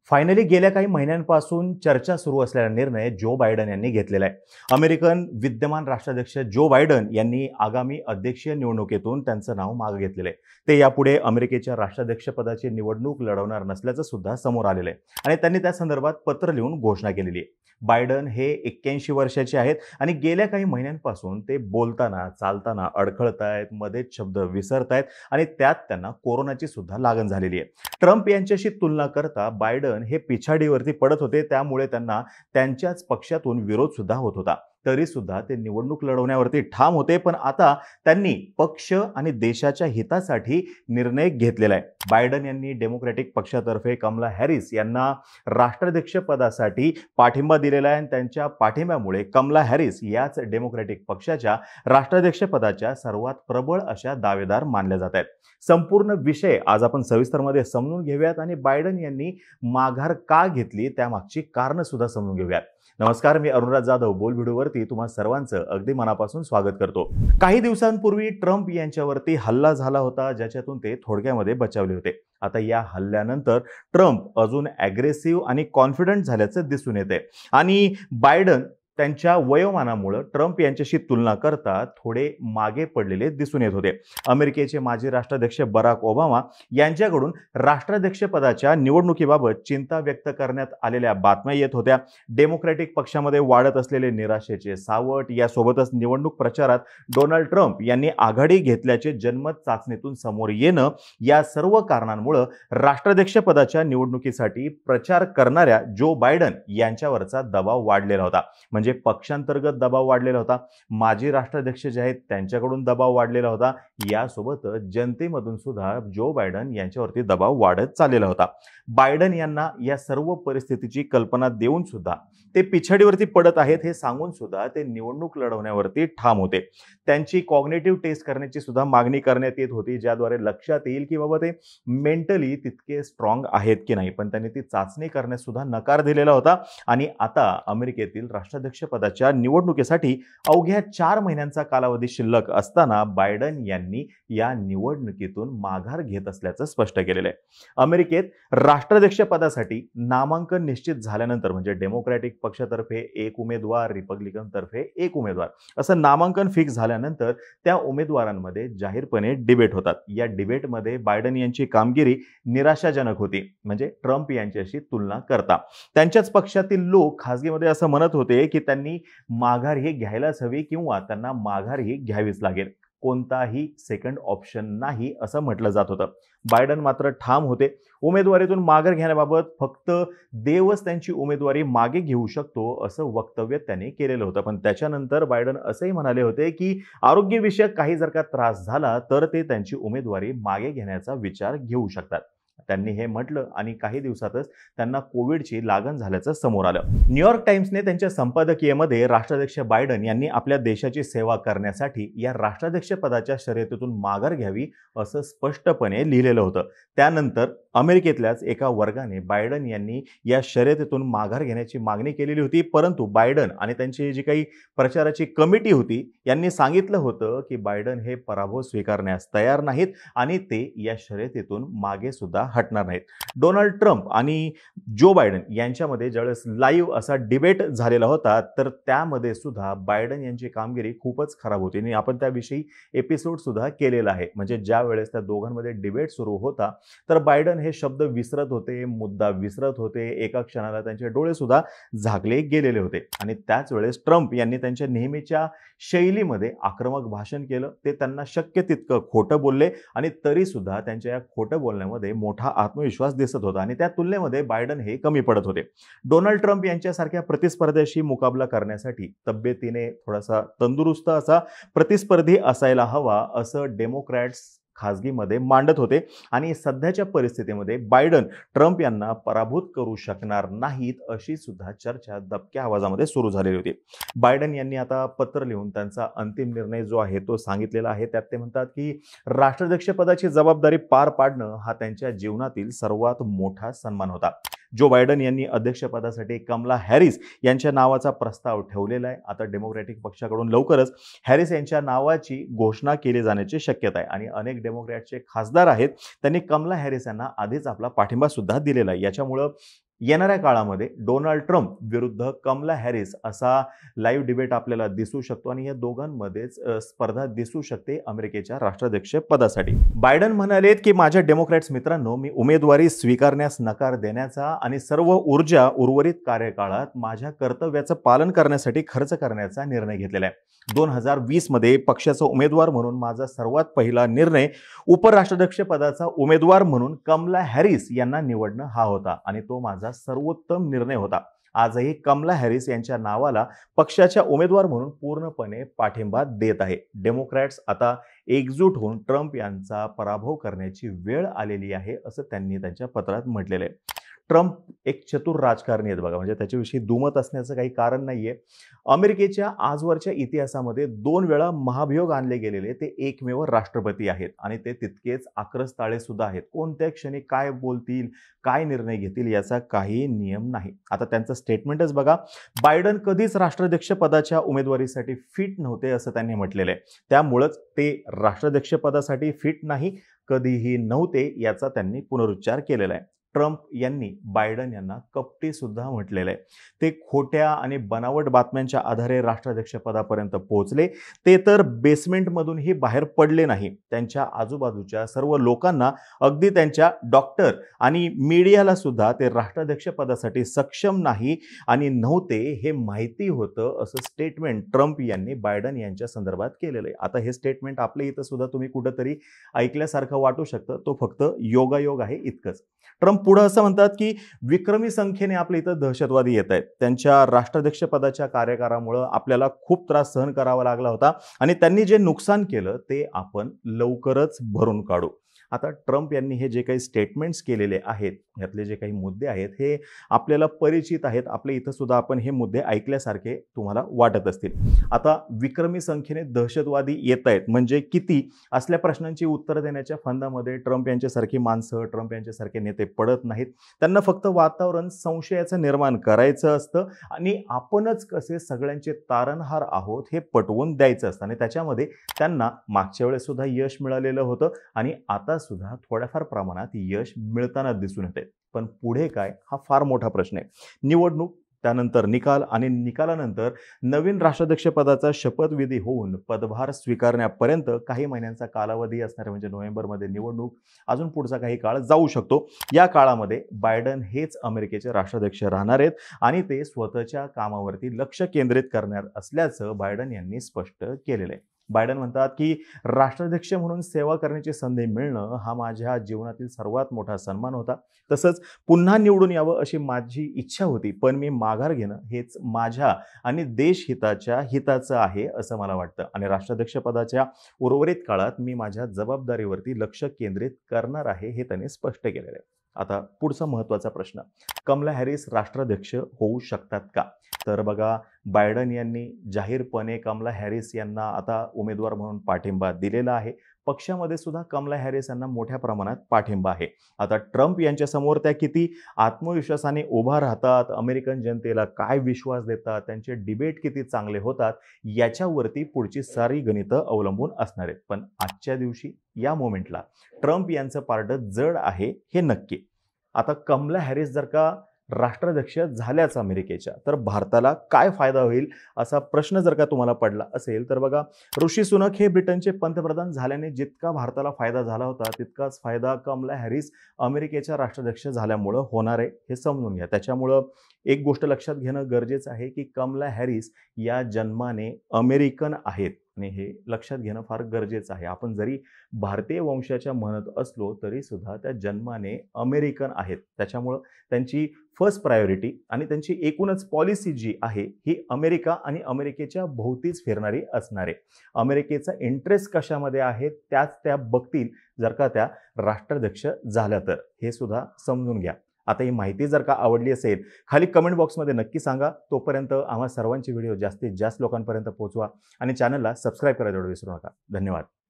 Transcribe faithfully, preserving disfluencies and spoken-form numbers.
Finally गेल्या काही महिन्यांपासून चर्चा सुरू असलेला निर्णय जो बायडन यांनी घेतलेला आहे. अमेरिकन विद्यमान राष्ट्राध्यक्ष जो बायडन यांनी आगामी अध्यक्षीय निवडणुकीतून त्यांचं नाव मागे घेतलेलं आहे. ते यापुढे अमेरिकेच्या राष्ट्राध्यक्षपदाची निवडणूक लढवणार नसल्याचं सुद्धा समोर आलेलं आहे आणि त्यांनी त्या संदर्भात पत्र लिहून घोषणा केलेली आहे. बायडन हे एक्क्याऐंशी वर्षाचे आहेत आणि गेल्या काही महिन्यांपासून ते बोलताना चालताना अडखळतायत, मध्येच शब्द विसरतायत आणि त्यात त्यांना कोरोनाची सुद्धा लागण झालेली आहे. ट्रम्प यांच्याशी तुलना करता बायडन हे पिछाडीवरती पडत होते, त्यामुळे त्यांना त्यांच्याच पक्षातून विरोध सुद्धा होत होता. तरी सुद्धा ते निवडणूक लढवण्यावरती ठाम होते. पण आता त्यांनी पक्ष आणि देशाच्या हितासाठी निर्णय घेतलेला आहे. बायडन यांनी डेमोक्रॅटिक पक्षातर्फे कमला हॅरिस यांना राष्ट्राध्यक्ष पदासाठी पाठिंबा दिलेला आहे आणि त्यांच्या पाठिंब्यामुळे कमला हॅरिस याच डेमोक्रॅटिक पक्षाच्या राष्ट्राध्यक्ष पदाच्या सर्वात प्रबळ अशा दावेदार मानल्या जात आहेत. संपूर्ण विषय आज आपण सविस्तरमध्ये समजून घेऊयात आणि बायडन यांनी माघार का घेतली त्यामागची कारणं सुद्धा समजून घेऊयात. नमस्कार, मी अरुणराज जाधव बोल व्हिडिओवरती तुम्हा सर्वांचं अगदी मनापासून स्वागत करतो. काही दिवसांपूर्वी ट्रम्प यांच्यावरती हल्ला झाला होता, ज्याच्यातून ते थोडक्यामध्ये बचावले होते. आता या हल्ल्यानंतर ट्रम्प अजून ॲग्रेसिव्ह आणि कॉन्फिडंट झाल्याचं दिसून येते आणि बायडन त्यांच्या वयोमानामुळे ट्रम्प यांच्याशी तुलना करता थोडे मागे पडलेले दिसून येत होते. अमेरिकेचे माजी राष्ट्राध्यक्ष बराक ओबामा यांच्याकडून राष्ट्राध्यक्ष पदाच्या निवडणुकीबाबत चिंता व्यक्त करण्यात आलेल्या बातम्या येत होत्या. डेमोक्रॅटिक पक्षामध्ये वाढत असलेले निराशेचे सावट, यासोबतच निवडणूक प्रचारात डोनाल्ड ट्रम्प यांनी आघाडी घेतल्याचे जनमत चाचणीतून समोर येणं, या सर्व कारणांमुळे राष्ट्राध्यक्ष पदाच्या निवडणुकीसाठी प्रचार करणाऱ्या जो बायडन यांच्यावरचा दबाव वाढलेला होता. म्हणजे पक्षांतर्गत दबाव वाढलेला होता, माजी राष्ट्राध्यक्ष जे आहेत त्यांच्याकडून दबाव वाढलेला होता, यासोबत जनतेमधून सुद्धा जो बायडन यांच्यावरती दबाव वाढत चाललेला होता. बायडन यांना या सर्व परिस्थितीची कल्पना देऊन सुद्धा ते पिछाडीवरती पडत आहेत हे सांगून सुद्धा ते निवडणूक लढवण्यावरती ठाम होते. त्यांची कॉग्निटिव्ह टेस्ट करण्याची सुद्धा मागणी करण्यात येत होती, ज्याद्वारे लक्षात येईल की बाबा ते मेंटली तितके स्ट्रॉंग आहेत की नाही. पण त्यांनी ती चाचणी करण्यास सुद्धा नकार दिलेला होता आणि आता अमेरिकेतील राष्ट्राध्यक्ष पदाच्या निवडणुकीसाठी अवघ्या चार महिन्यांचा कालावधी शिल्लक असताना बायडन यांनी या निवडणुकीतून माघार घेत असल्याचं स्पष्ट केलेलं आहे. अमेरिकेत राष्ट्राध्यक्ष पदासाठी नामांकन निश्चित झाल्यानंतर, म्हणजे डेमोक्रॅटिक पक्षातर्फे एक उमेदवार, रिपब्लिकन तर्फे एक उमेदवार असं नामांकन फिक्स झाल्यानंतर त्या उमेदवारांमध्ये जाहीरपणे डिबेट होतात. या डिबेटमध्ये बायडन यांची कामगिरी निराशाजनक होती, म्हणजे ट्रम्प यांच्याशी तुलना करता. त्यांच्याच पक्षातील लोक खासगीमध्ये असं म्हणत होते की त्यांनी माघार ही घ्यायलाच हवी किंवा त्यांना माघार ही घ्यावीच लागेल, कोणताही सेकंड ऑप्शन नाही असं म्हटलं जात होतं. बायडन मात्र ठाम होते. उमेदवारीतून माघार घेण्याबाबत फक्त देवच त्यांची उमेदवारी मागे घेऊ शकतो असं वक्तव्य त्यांनी केलेलं होतं. पण त्याच्यानंतर बायडन असंही म्हणाले होते की आरोग्यविषयक काही जर का त्रास झाला तर ते त्यांची उमेदवारी मागे घेण्याचा विचार घेऊ शकतात. त्यांनी हे म्हटलं आणि काही दिवसातच त्यांना कोविडची लागण झाल्याचं समोर आलं. न्यूयॉर्क टाइम्सने त्यांच्या संपादकीयमध्ये राष्ट्राध्यक्ष बायडन यांनी आपल्या देशाची सेवा करण्यासाठी या राष्ट्राध्यक्ष पदाच्या शर्यतीतून माघार घ्यावी असं स्पष्टपणे लिहिलेलं होतं. त्यानंतर अमेरिकेतल्याच एका वर्गाने बायडन यांनी या शर्यतीतून माघार घेण्याची मागणी केलेली होती, परंतु बायडन आणि त्यांची जी काही प्रचाराची कमिटी होती यांनी सांगितलं होतं की बायडन हे पराभव स्वीकारण्यास तयार नाहीत आणि ते या शर्यतीतून मागे सुद्धा हटणार नाहीत. डोनाल्ड ट्रम्प आणि जो बायडन यांच्यामध्ये ज्यावेळेस लाईव्ह असा डिबेट झालेला होता तर त्यामध्ये सुद्धा बायडन यांची कामगिरी खूपच खराब होती आणि आपण त्याविषयी एपिसोड सुद्धा केलेला आहे. म्हणजे ज्या वेळेस त्या दोघांमध्ये डिबेट सुरू होता तर बायडन हे शब्द विसरत होते, मुद्दा विसरत होते, एका क्षणाला त्यांचे डोळे सुद्धा झाकले गेलेले होते आणि त्याच वेळेस ट्रम्प यांनी त्यांच्या नेहमीच्या शैलीमध्ये आक्रमक भाषण केलं. ते त्यांना शक्य तितकं खोटं बोलले आणि तरी सुद्धा त्यांच्या या खोटं बोलण्यामध्ये मोठा आत्मविश्वास दिसत होता आणि त्या तुलनेमध्ये बायडन हे कमी पडत होते. डोनाल्ड ट्रम्प यांच्यासारख्या प्रतिस्पर्ध्याशी मुकाबला करण्यासाठी तब्येतीने थोडासा तंदुरुस्त असा प्रतिस्पर्धी असायला हवा असं डेमोक्रॅट्स खासगीमध्ये मांडत होते आणि सध्याच्या परिस्थितीमध्ये बायडन ट्रम्प यांना पराभूत करू शकणार नाहीत अशी सुद्धा चर्चा दबक्या आवाजामध्ये सुरू झालेली होती. बायडन यांनी आता पत्र लिहून त्यांचा अंतिम निर्णय जो आहे तो सांगितलेला आहे. त्यात ते म्हणतात की राष्ट्राध्यक्ष पदाची जबाबदारी पार पाडणं हा त्यांच्या जीवनातील सर्वात मोठा सन्मान होता. जो बायडन यांनी अध्यक्षपदासाठी कमला हॅरिस यांच्या नावाचा प्रस्ताव ठेवलेला आहे. आता डेमोक्रॅटिक पक्षाकडून लवकरच हॅरिस यांच्या नावाची घोषणा केली जाण्याची शक्यता आहे आणि अनेक डेमोक्रॅटचे खासदार आहेत त्यांनी कमला हॅरिस यांना आधीच आपला पाठिंबा सुद्धा दिलेला आहे. याच्यामुळे येणाऱ्या काळामध्ये डोनाल्ड ट्रम्प विरुद्ध कमला हॅरिस असा लाईव्ह डिबेट आपल्याला दिसू शकतो आणि या दोघांमध्येच स्पर्धा दिसू शकते अमेरिकेच्या राष्ट्राध्यक्ष पदासाठी. बायडन म्हणालेत की माझ्या डेमोक्रॅट्स मित्रांनो, मी उमेदवारी स्वीकारण्यास नकार देण्याचा आणि सर्व ऊर्जा उर्वरित कार्यकाळात माझ्या कर्तव्याचं पालन करण्यासाठी खर्च करण्याचा निर्णय घेतलेला आहे. दोन हजार वीस मध्ये पक्षाचा उमेदवार म्हणून माझा सर्वात पहिला निर्णय उपराष्ट्राध्यक्ष पदाचा उमेदवार म्हणून कमला हॅरिस यांना निवडणं हा होता आणि तो माझा सर्वोत्तम निर्णय होता. आजही कमला हॅरिस यांच्या नावाला पक्षाच्या उमेदवार म्हणून पूर्णपणे पाठिंबा देत आहे. डेमोक्रॅट्स आता एकजूट होऊन ट्रम्प यांचा पराभव करण्याची वेळ आलेली आहे असं त्यांनी त्यांच्या पत्रात म्हटलेलं आहे. ट्रम्प एक चतुर राजकारणी आहेत बघा, म्हणजे त्याच्याविषयी दुमत असण्याचं काही कारण नाहीये. अमेरिकेच्या आजवरच्या इतिहासामध्ये दोन वेळा महाभियोग आणले गेलेले ते एकमेव राष्ट्रपती आहेत आणि ते तितकेच आक्रस्ताळे सुद्धा आहेत. कोणत्या क्षणी काय बोलतील, काय निर्णय घेतील याचा काही नियम नाही. आता त्यांचं स्टेटमेंटच बघा, बायडन कधीच राष्ट्राध्यक्ष पदाच्या उमेदवारीसाठी फिट नव्हते असं त्यांनी म्हटलेलं आहे. त्यामुळेच ते राष्ट्राध्यक्ष पदासाठी फिट नाही, कधीही नव्हते याचा त्यांनी पुनरुच्चार केलेला आहे. ट्रम्प यांनी बायडन यांना कपटी सुद्धा म्हटलेलं आहे. ते खोट्या आणि बनावट बातम्यांच्या आधारे राष्ट्राध्यक्ष पदापर्यंत पोहोचले. ते तर बेसमेंटमधूनही बाहेर पडले नाही. त्यांच्या आजूबाजूच्या सर्व लोकांना, अगदी त्यांच्या डॉक्टर आणि मीडियाला सुद्धा ते राष्ट्राध्यक्ष पदासाठी सक्षम नाही आणि नव्हते हे माहिती होतं असं स्टेटमेंट ट्रम्प यांनी बायडन यांच्या संदर्भात केलेलं आहे. आता हे स्टेटमेंट आपल्या इथं सुद्धा तुम्ही कुठंतरी ऐकल्यासारखं वाटू शकतं. तो फक्त योगायोग आहे इतकंच. ट्रम्प पुढे असं म्हणतात की विक्रमी संख्येने आपल्या इथं दहशतवादी येत आहेत. त्यांच्या राष्ट्राध्यक्ष पदाच्या कार्यकाळामुळे आपल्याला खूप त्रास सहन करावा लागला होता आणि त्यांनी जे नुकसान केलं ते आपण लवकरच भरून काढू. आता ट्रम्प यांनी हे जे काही स्टेटमेंट्स केलेले आहेत, यातले जे काही मुद्दे आहेत हे आपल्याला परिचित आहेत. आपल्या इथं सुद्धा आपण हे मुद्दे ऐकल्यासारखे तुम्हाला वाटत असतील. आता विक्रमी संख्येने दहशतवादी येत आहेत म्हणजे किती असल्या प्रश्नांची उत्तरं देण्याच्या फंदामध्ये ट्रम्प यांच्यासारखी माणसं, ट्रम्प यांच्यासारखे नेते पडत नाहीत. त्यांना फक्त वातावरण संशयाचं निर्माण करायचं असतं आणि आपणच कसे सगळ्यांचे तारणहार आहोत हे पटवून द्यायचं असतं आणि त्याच्यामध्ये त्यांना मागच्या वेळेस सुद्धा यश मिळालेलं होतं आणि आता सुद्धा थोड्याफार प्रमाणात यश मिळताना दिसून येते. पण पुढे काय हा फार मोठा प्रश्न आहे. निवडणूक, त्यानंतर निकाल आणि निकालानंतर नवीन राष्ट्राध्यक्ष पदाचा शपथविधी होऊन पदभार स्वीकारण्यापर्यंत काही महिन्यांचा कालावधी असणार, म्हणजे नोव्हेंबरमध्ये निवडणूक, अजून पुढचा काही काळ जाऊ शकतो. या काळामध्ये बायडन हेच अमेरिकेचे राष्ट्राध्यक्ष राहणार आहेत आणि ते स्वतःच्या कामावरती लक्ष केंद्रित करणार असल्याचं बायडन यांनी स्पष्ट केलेलं आहे. बायडन म्हणतात की राष्ट्राध्यक्ष म्हणून सेवा करण्याची संधी मिळणं हा माझ्या जीवनातील सर्वात मोठा सन्मान होता. तसंच पुन्हा निवडून यावं अशी माझी इच्छा होती, पण मी माघार घेणं हेच माझ्या आणि देशहिताच्या हिताचं आहे असं मला वाटतं आणि राष्ट्राध्यक्ष पदाच्या उर्वरित काळात मी माझ्या जबाबदारीवरती लक्ष केंद्रित करणार आहे हे त्यांनी स्पष्ट केलेलं आहे. आता पुढचा महत्त्वाचा प्रश्न, कमला हॅरिस राष्ट्राध्यक्ष होऊ शकतात का? तर बघा, बायडन यांनी जाहीरपणे कमला हॅरिस यांना आता उमेदवार म्हणून पाठिंबा दिलेला आहे. पक्षामध्ये सुद्धा कमला हॅरिस यांना मोठ्या प्रमाणात पाठिंबा आहे. आता ट्रम्प यांच्यासमोर त्या किती आत्मविश्वासाने उभा राहतात, अमेरिकन जनतेला काय विश्वास देतात, त्यांचे डिबेट किती चांगले होतात याच्यावरती पुढची सारी गणितं अवलंबून असणार आहेत. पण आजच्या दिवशी या मोमेंटला ट्रम्प यांचं पारडं जड आहे हे नक्की. आता कमला हॅरिस जर का राष्ट्राध्यक्ष झाल्याच अमेरिकेच्या, तर भारताला काय फायदा होईल असा प्रश्न जर का तुम्हाला पडला असेल तर बघा, ऋषी सुनक हे ब्रिटनचे पंतप्रधान झाल्याने जितका भारताला फायदा झाला होता तितकाच फायदा कमला हॅरिस अमेरिकेच्या राष्ट्राध्यक्ष झाल्यामुळं होणार आहे हे समजून घ्या. त्याच्यामुळं एक गोष्ट लक्षात घेणं गरजेचं आहे की कमला हॅरिस या जन्माने अमेरिकन आहेत आणि हे लक्षात घेणं फार गरजेचं आहे. आपण जरी भारतीय वंशाच्या म्हणत असलो तरी सुद्धा त्या जन्माने अमेरिकन आहेत. त्याच्यामुळं त्यांची फर्स्ट प्रायोरिटी आणि त्यांची एकूणच पॉलिसी जी आहे ही अमेरिका आणि अमेरिकेच्या भोवतीच फिरणारी असणार आहे. अमेरिकेचा इंटरेस्ट कशामध्ये आहे त्याच त्या बघतील जर का त्या राष्ट्राध्यक्ष झाल्या तर, हे सुद्धा समजून घ्या. आता ही माहिती जर का आवडली असेल खाली कमेंट बॉक्समध्ये नक्की सांगा. तोपर्यंत आम्हा सर्वांचे व्हिडिओ जास्तीत जास्त लोकांपर्यंत पोहोचवा आणि चॅनलला सबस्क्राईब करायला विसरू नका. धन्यवाद.